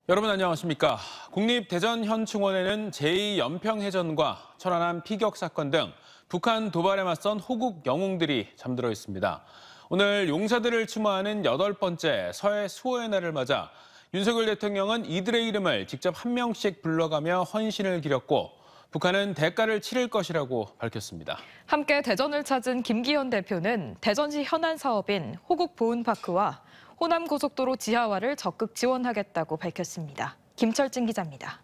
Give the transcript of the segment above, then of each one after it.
여러분 안녕하십니까. 국립대전현충원에는 제2연평해전과 천안함 피격 사건 등 북한 도발에 맞선 호국 영웅들이 잠들어 있습니다. 오늘 용사들을 추모하는 8번째 서해 수호의 날을 맞아 윤석열 대통령은 이들의 이름을 직접 한 명씩 불러가며 헌신을 기렸고 북한은 대가를 치를 것이라고 밝혔습니다. 함께 대전을 찾은 김기현 대표는 대전시 현안 사업인 호국보훈파크와 호남고속도로 지하화를 적극 지원하겠다고 밝혔습니다. 김철진 기자입니다.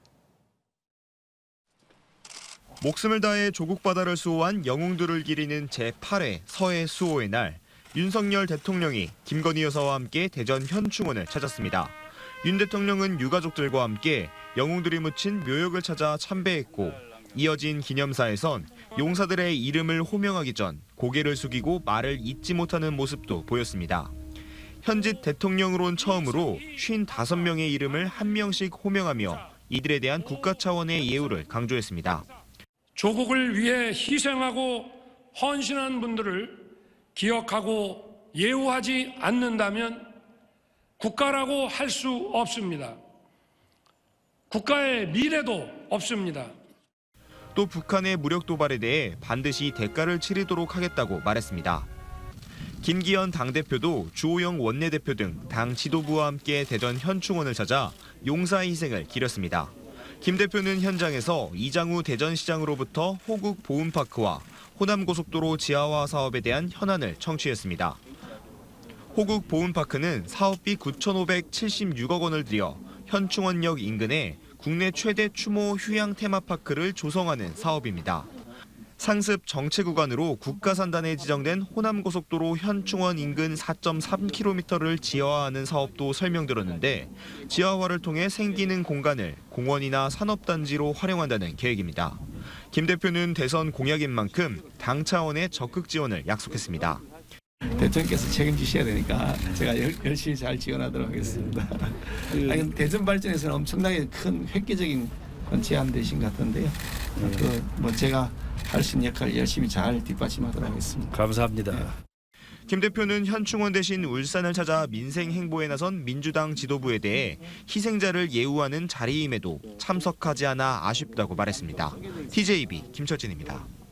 목숨을 다해 조국 바다를 수호한 영웅들을 기리는 제8회 서해 수호의 날, 윤석열 대통령이 김건희 여사와 함께 대전 현충원을 찾았습니다. 윤 대통령은 유가족들과 함께 영웅들이 묻힌 묘역을 찾아 참배했고 이어진 기념사에선 용사들의 이름을 호명하기 전 고개를 숙이고 말을 잇지 못하는 모습도 보였습니다. 현직 대통령으론 처음으로 55명의 이름을 한 명씩 호명하며 이들에 대한 국가 차원의 예우를 강조했습니다. 조국을 위해 희생하고 헌신한 분들을 기억하고 예우하지 않는다면 국가라고 할 수 없습니다. 국가의 미래도 없습니다. 또 북한의 무력 도발에 대해 반드시 대가를 치르도록 하겠다고 말했습니다. 김기현 당대표도 주호영 원내대표 등 당 지도부와 함께 대전 현충원을 찾아 용사의 희생을 기렸습니다. 김 대표는 현장에서 이장우 대전시장으로부터 호국 보훈파크와 호남고속도로 지하화 사업에 대한 현안을 청취했습니다. 호국 보훈파크는 사업비 9,576억 원을 들여 현충원역 인근에 국내 최대 추모 휴양 테마파크를 조성하는 사업입니다. 상습 정체 구간으로 국가산단에 지정된 호남고속도로 현충원 인근 4.3km를 지하화하는 사업도 설명들었는데 지하화를 통해 생기는 공간을 공원이나 산업단지로 활용한다는 계획입니다. 김 대표는 대선 공약인 만큼 당 차원의 적극 지원을 약속했습니다. 대통령께서 책임지셔야 되니까 제가 열심히 잘 지원하도록 하겠습니다. 대전 발전에서는 엄청나게 큰 획기적인 제안 대신 같은데요. 제가 할 수 있는 역할 열심히 잘 뒷받침하도록 하겠습니다. 감사합니다. 김 대표는 현충원 대신 울산을 찾아 민생 행보에 나선 민주당 지도부에 대해 희생자를 예우하는 자리임에도 참석하지 않아 아쉽다고 말했습니다. TJB 김철진입니다.